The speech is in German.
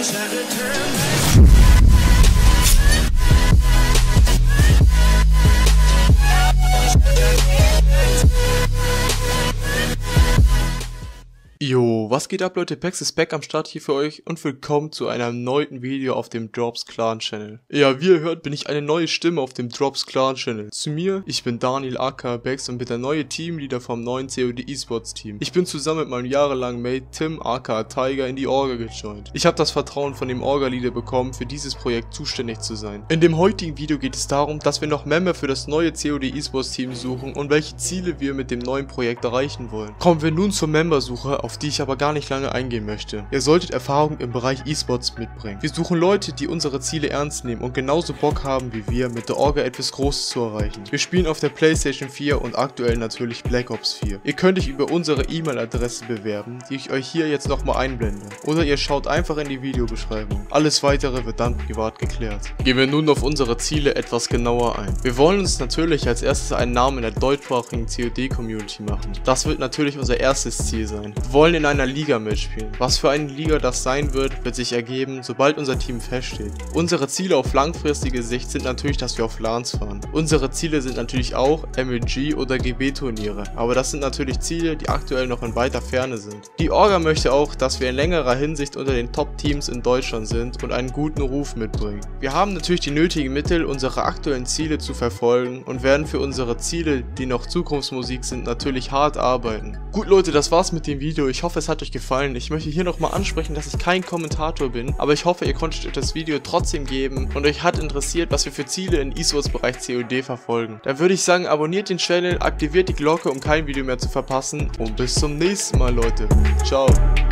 Jo, was geht ab Leute, Pex ist back am Start hier für euch und willkommen zu einem erneuten Video auf dem Drops Clan Channel. Ja, wie ihr hört, bin ich eine neue Stimme auf dem Drops Clan Channel. Zu mir, ich bin Daniel aka Bex und bin der neue Teamleader vom neuen COD Esports Team. Ich bin zusammen mit meinem jahrelangen Mate Tim aka Tiger in die Orga gejoint. Ich habe das Vertrauen von dem Orga-Leader bekommen, für dieses Projekt zuständig zu sein. In dem heutigen Video geht es darum, dass wir noch Member für das neue COD Esports Team suchen und welche Ziele wir mit dem neuen Projekt erreichen wollen. Kommen wir nun zur Membersuche, auf die ich aber gar nicht lange eingehen möchte. Ihr solltet Erfahrung im Bereich E-Sports mitbringen. Wir suchen Leute, die unsere Ziele ernst nehmen und genauso Bock haben wie wir, mit der Orga etwas Großes zu erreichen. Wir spielen auf der PlayStation 4 und aktuell natürlich Black Ops 4. Ihr könnt euch über unsere E-Mail-Adresse bewerben, die ich euch hier jetzt nochmal einblende. Oder ihr schaut einfach in die Videobeschreibung. Alles weitere wird dann privat geklärt. Gehen wir nun auf unsere Ziele etwas genauer ein. Wir wollen uns natürlich als erstes einen Namen in der deutschsprachigen COD-Community machen. Das wird natürlich unser erstes Ziel sein. Wir wollen in einer Liga mitspielen. Was für eine Liga das sein wird sich ergeben, sobald unser Team feststeht. Unsere Ziele auf langfristige Sicht sind natürlich, dass wir auf LANs fahren. Unsere Ziele sind natürlich auch MLG oder GB Turniere, aber das sind natürlich Ziele, die aktuell noch in weiter Ferne sind. Die Orga möchte auch, dass wir in längerer Hinsicht unter den Top-Teams in Deutschland sind und einen guten Ruf mitbringen. Wir haben natürlich die nötigen Mittel, unsere aktuellen Ziele zu verfolgen und werden für unsere Ziele, die noch Zukunftsmusik sind, natürlich hart arbeiten. Gut Leute, das war's mit dem Video. Ich hoffe, es hat euch gefallen. Ich möchte hier nochmal ansprechen, dass ich kein Kommentator bin, aber ich hoffe, ihr konntet euch das Video trotzdem geben und euch hat interessiert, was wir für Ziele im E-Sports-Bereich COD verfolgen. Dann würde ich sagen, abonniert den Channel, aktiviert die Glocke, um kein Video mehr zu verpassen und bis zum nächsten Mal, Leute. Ciao.